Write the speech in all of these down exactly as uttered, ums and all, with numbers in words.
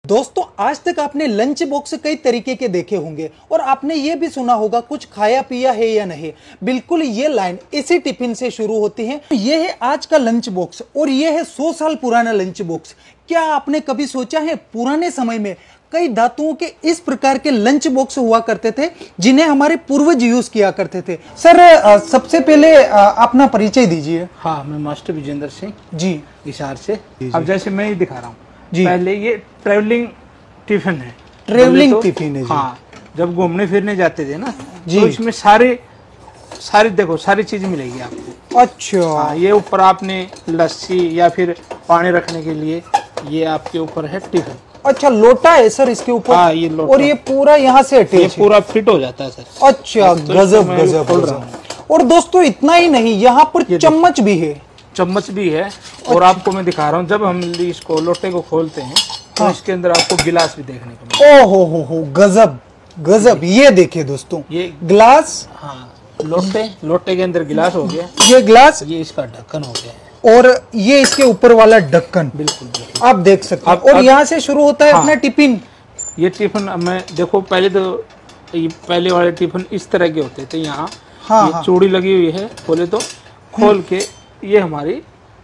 दोस्तों आज तक आपने लंच बॉक्स कई तरीके के देखे होंगे और आपने ये भी सुना होगा कुछ खाया पिया है या नहीं। बिल्कुल ये लाइन इसी टिफिन से शुरू होती है। ये है आज का लंच बॉक्स और ये है सौ साल पुराना लंच बॉक्स। क्या आपने कभी सोचा है पुराने समय में कई धातुओं के इस प्रकार के लंच बॉक्स हुआ करते थे जिन्हें हमारे पूर्वज यूज किया करते थे। सर सबसे पहले अपना परिचय दीजिए। हाँ, मैं मास्टर विजेंद्र सिंह जी हिसार से। अब जैसे मैं ही दिखा रहा हूँ जी। पहले ये ट्रेवलिंग टिफिन है। ट्रेवलिंग तो, टिफिन है जी। हाँ, जब घूमने फिरने जाते थे ना जी। तो इसमें सारे सारी देखो सारी चीज मिलेगी आपको। अच्छा हाँ, ये ऊपर आपने लस्सी या फिर पानी रखने के लिए ये आपके ऊपर है टिफिन। अच्छा लोटा है सर इसके ऊपर। हाँ, ये लोटा। और ये पूरा यहाँ से अटैच ये पूरा फिट हो जाता है सर। अच्छा तो गजब गजब गजब। और दोस्तों इतना ही नहीं, यहाँ पर चम्मच भी है। चम्मच भी है। और आपको मैं दिखा रहा हूँ जब हम इसको लोटे को खोलते हैं तो हाँ। इसके अंदर आपको गिलास भी देखने को मिलेगा। ओ हो हो हो गजब गजब। ये देखिए दोस्तों, ये ग्लास। हाँ, लोटे लोटे के अंदर गिलास हो गया। ये ग्लास, ये इसका ढक्कन हो गया है। और ये इसके ऊपर वाला ढक्कन। बिल्कुल बिल्कुल आप देख सकते हैं। अब- और अब- यहाँ से शुरू होता है हाँ। अपना टिफिन। ये टिफिन मैं देखो पहले तो ये पहले वाले टिफिन इस तरह के होते थे। यहाँ हाँ, ये हाँ। चूड़ी लगी हुई है। खोले तो खोल के ये हमारी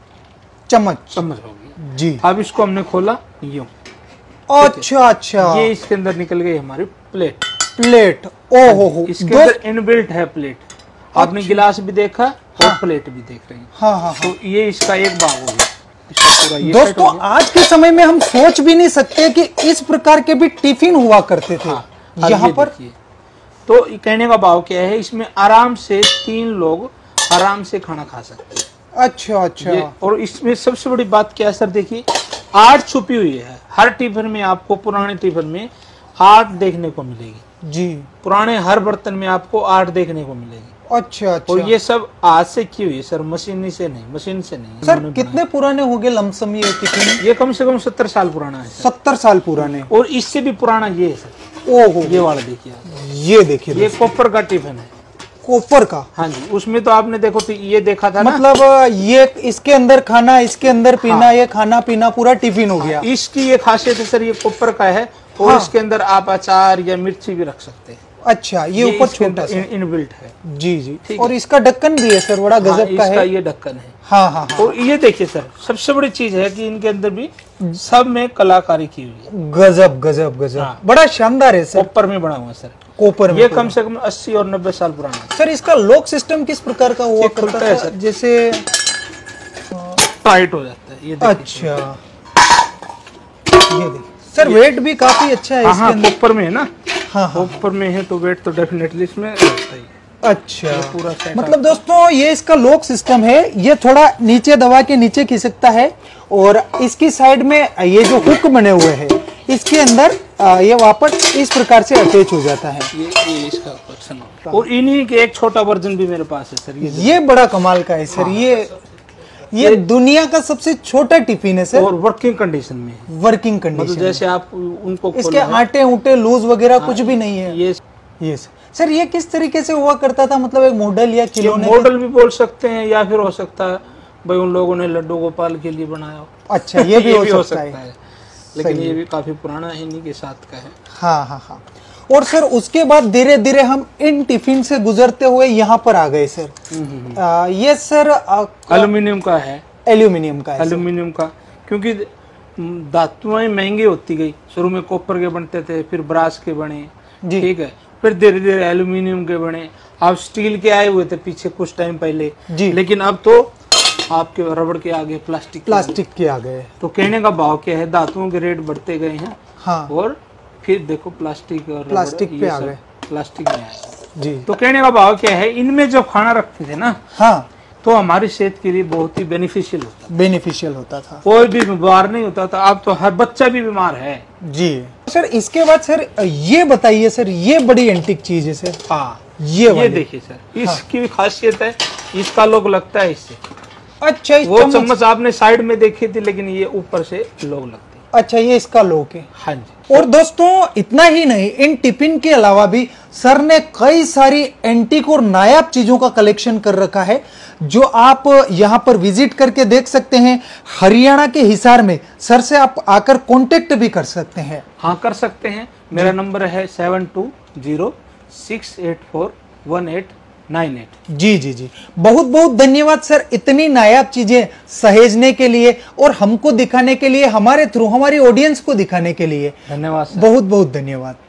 चम्मच चम्मच होगी जी। अब इसको हमने खोला यूं, अच्छा अच्छा। ये इसके अंदर निकल गई हमारी प्लेट। प्लेट। ओ हो हो। इसके अंदर इनबिल्ट है प्लेट। आपने गिलास भी देखा और प्लेट भी देख रहे हैं। हाँ हाँ हाँ। तो ये इसका एक भाग हो गया। इसका पूरा ये सेट दोस्तों हो गया। आज के समय में हम सोच भी नहीं सकते कि इस प्रकार के भी टिफिन हुआ करते थे। हाँ, अब यहाँ ये पर देखिए। तो ये कहने का भाव क्या है, इसमें आराम से तीन लोग आराम से खाना खा सकते हैं। अच्छा अच्छा। ये, और इसमें सबसे बड़ी बात क्या है सर, देखिए आर्ट छुपी हुई है। हर टिफिन में आपको, पुराने टिफिन में आर्ट देखने को मिलेगी जी। पुराने हर बर्तन में आपको आर्ट देखने को मिलेगी। अच्छा अच्छा। और ये सब आज से की हुई है सर, मशीनी से नहीं, मशीन से नहीं। सर इन्होंने कितने पुराने हो गए लमसम ये टिफिन? बनाया। ये कम से कम सत्तर साल पुराना है सर। सत्तर साल पुराने। और इससे भी पुराना ये है सर। ओ हो। ये वाला देखिए आप। ये देखिए ये कॉपर का टिफिन है। कॉपर का। हाँ जी, उसमें तो आपने देखो तो ये देखा था ना, मतलब ये इसके अंदर खाना, इसके अंदर पीना, ये खाना पीना पूरा टिफिन हो गया। इसकी ये खासियत है सर, ये कॉपर का है। और हाँ। इसके अंदर आप अचार या मिर्ची भी रख सकते हैं। अच्छा, ये ऊपर छोटा सा इनबिल्ट है। जी जी। ठीक और है। इसका ढक्कन भी है सर, बड़ा हाँ, गजब का इसका है। ये ढक्कन है। हाँ हाँ हाँ। और ये देखिए सर, सबसे बड़ी चीज है कि इनके अंदर भी सब में कलाकारी की हुई है। गजब गजब गजब। हाँ। बड़ा शानदार है सर। कॉपर में बना हुआ है सर। कॉपर में ये पूरा। कम से कम अस्सी और नब्बे साल पुराना है। सर इसका लॉक सिस्टम किस प्रकार का हुआ ये करता खुलता है था? सर। जैसे टाइट हो जाता है ये देखिए। अच्छा, ये देखिए सर, वेट भी काफी अच्छा है हाँ इसके हाँ, अंदर। कॉपर में है ना। हाँ हाँ। कॉपर में है तो वेट तो डेफिनेटली इसमें रहता ही है। अच्छा, पूरा सेट मतलब दोस्तों ये इसका लॉक सिस्टम है। ये थोड़ा नीचे दबा के नीचे खिसकता है और इसकी साइड में ये जो हुक बने हुए हैं इसके अंदर आ, ये वापस इस प्रकार से अटैच हो जाता है। ये ये इसका ऑप्शन होता है। और इन्हीं के एक छोटा वर्जन भी मेरे पास है सर। ये ये बड़ा कमाल का है सर। ये ये दुनिया का सबसे छोटा टिफिन है सर। और वर्किंग कंडीशन में है। वर्किंग मतलब कंडीशन। जैसे आप उनको इसके खोलो है, आटे ऊटे लूज वगैरह कुछ भी नहीं है। ये ये सर ये किस तरीके से हुआ करता था, मतलब एक मॉडल या ये खिलौने? मॉडल भी बोल सकते हैं या फिर हो सकता है भाई उन लोगों ने लड्डू गोपाल के लिए बनाया हो। अच्छा, ये भी हो सकता है। लेकिन ये भी काफी पुराना है, इन्हीं के साथ का है। हाँ हाँ हाँ। और सर उसके बाद धीरे धीरे हम इन टिफिन से गुजरते हुए यहाँ पर आ गए सर। आ, ये सर एल्यूमिनियम का है। एल्यूमिनियम का है सर। एल्यूमिनियम का, क्योंकि धातुएं महंगी होती गई। शुरू में कॉपर के बनते थे, फिर ब्रास के बने, जी। ठीक है, फिर धीरे धीरे एल्यूमिनियम के बने। अब स्टील के आए हुए थे पीछे कुछ टाइम पहले जी। लेकिन अब तो आपके रबड़ के आगे प्लास्टिक प्लास्टिक के आ गए। तो कहने का भाव क्या है, धातुओं के रेट बढ़ते गए हैं। हाँ। और फिर देखो प्लास्टिक और प्लास्टिक रबड़, पे ये आ सब गए। प्लास्टिक में आए। जी। तो कहने का भाव क्या है, इनमें जब खाना रखते थे ना हाँ, तो हमारी सेहत के लिए बहुत ही बेनिफिशियल होता बेनिफिशियल होता था। था। कोई भी बीमार नहीं होता था। अब तो हर बच्चा भी बीमार है। जी सर। इसके बाद सर ये बताइए सर, ये बड़ी एंटिक चीज है सर। हाँ, ये ये वाली। देखिए सर, इसकी भी खासियत है, इसका लोग लगता है इससे। अच्छा, इस वो चम्मच- चम्मच आपने साइड में देखी थी, लेकिन ये ऊपर से लोग लगते हैं। अच्छा, ये इसका लॉक है। हाँ जी। और दोस्तों इतना ही नहीं, इन टिफिन के अलावा भी सर ने कई सारी एंटीक और नायाब चीजों का कलेक्शन कर रखा है, जो आप यहां पर विजिट करके देख सकते हैं। हरियाणा के हिसार में सर से आप आकर कांटेक्ट भी कर सकते हैं। हाँ, कर सकते हैं। मेरा नंबर है seven two zero six eight four one eight nine eight. जी जी जी, बहुत बहुत धन्यवाद सर, इतनी नायाब चीजें सहेजने के लिए और हमको दिखाने के लिए, हमारे थ्रू हमारी ऑडियंस को दिखाने के लिए धन्यवाद सर। बहुत बहुत धन्यवाद।